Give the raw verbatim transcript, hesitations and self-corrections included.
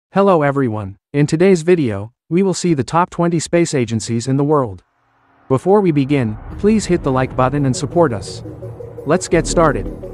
Hello everyone, in today's video, we will see the top twenty space agencies in the world. Before we begin, please hit the like button and support us. Let's get started.